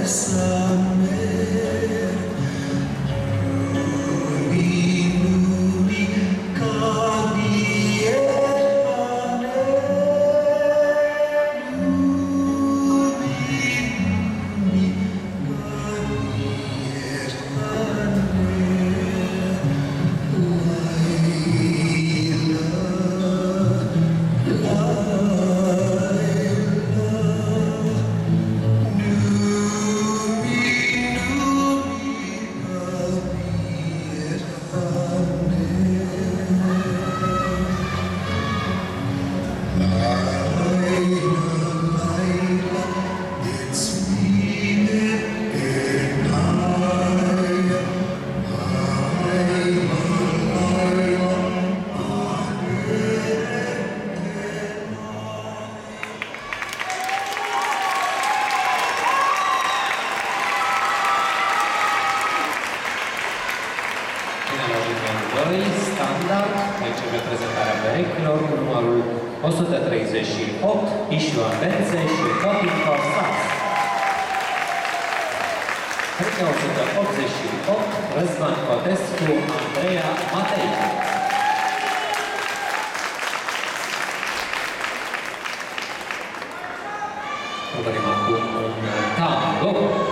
Standard, începe prezentarea perechilor, numărul 138, Ișua Bențe și Copii Forsați. Perechea 188, Răzvan Cotescu, Andreea Matei. Urmărim acum un tango.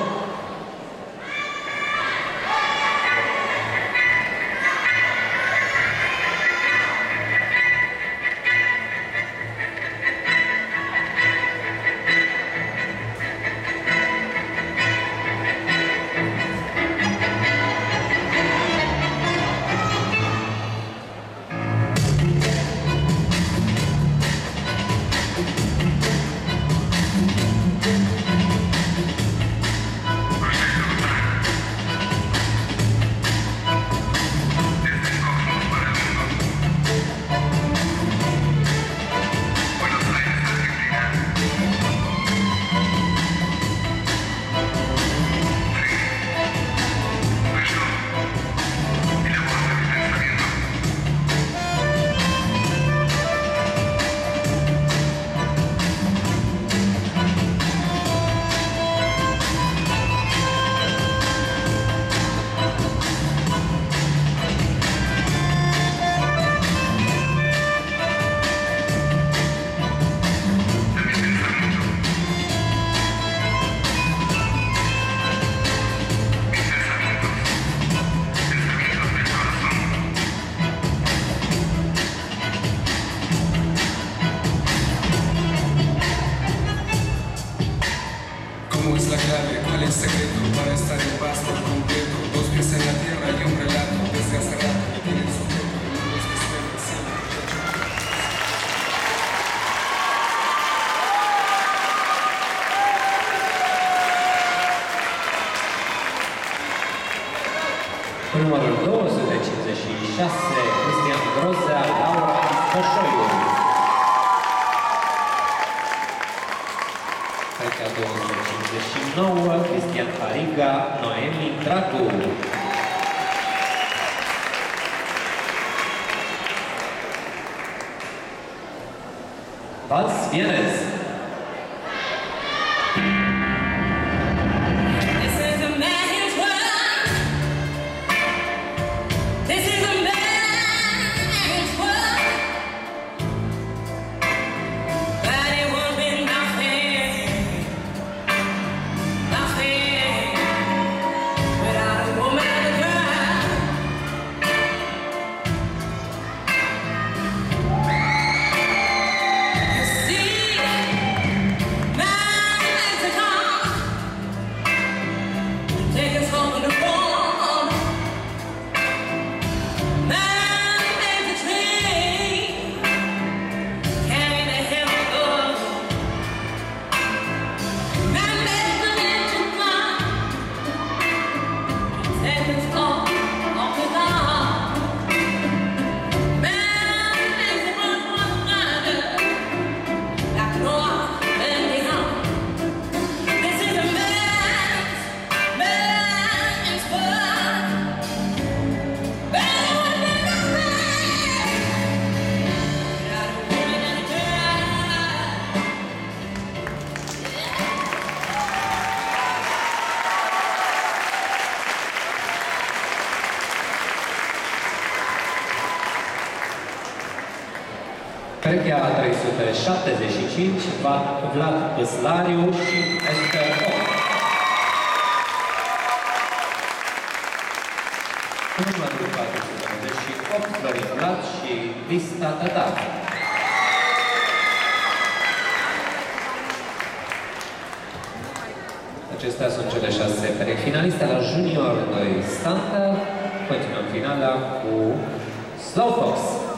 ¿Cómo es la clave? ¿Cuál es el secreto para estar en paz por completo? Dos pies en la tierra y un relato desde hace rato que tienen su foto en mundos que suenan siempre. Numărul 256, Cristian Grozea, Laura Ispășoiu. Perechea 259, Cristian Fariga, Noemi Dragu. Vals Vienez. To Crechea 375, Vlad Păslariu și Esther Oc. Cu numărul 498, Florin Vlad și Vista Tătar. Acestea sunt cele 6 perechi finaliste la Junior 2 Standard. Continuăm finala cu Slowfox.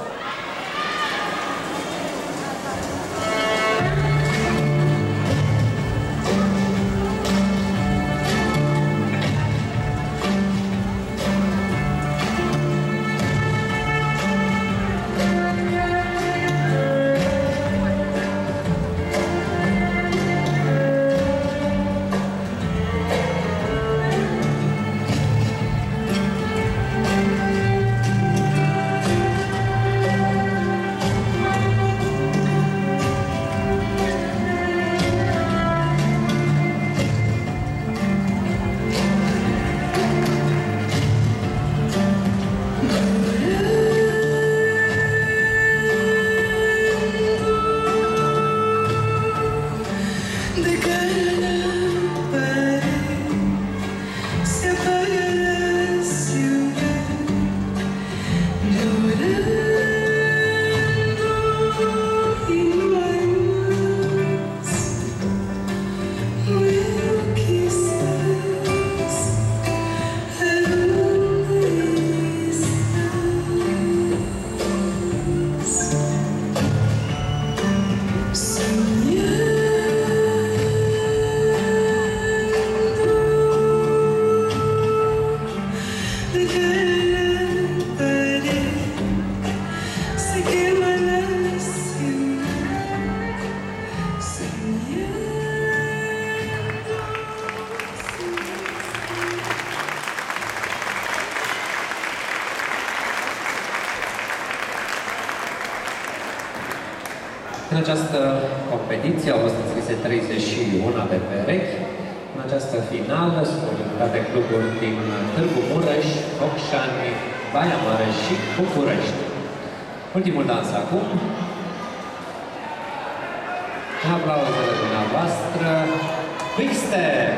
În această competiție au fost înscrise 31 de perechi. În această finală sunt reprezentate cluburi din Târgu Mureș, Focșani, Baia Mare și București. Ultimul dans acum. Aplauzele dumneavoastră. Quickstep!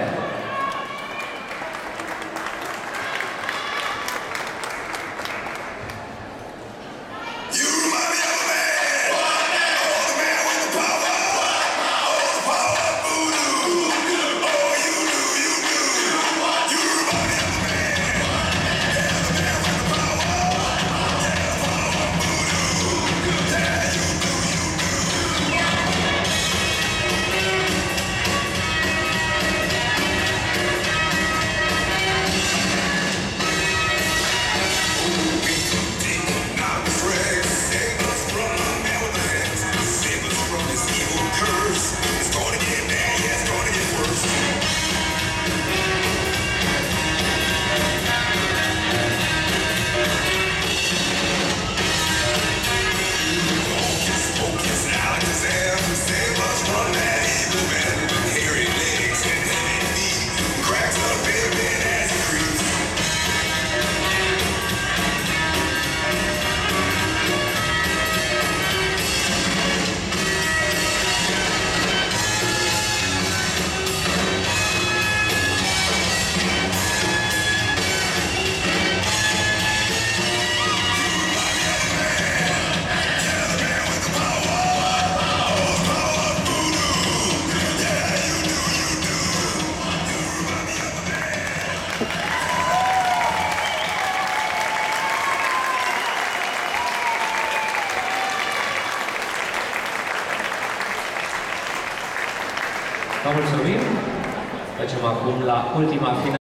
Vă mulțumim! Trecem acum la ultima finală.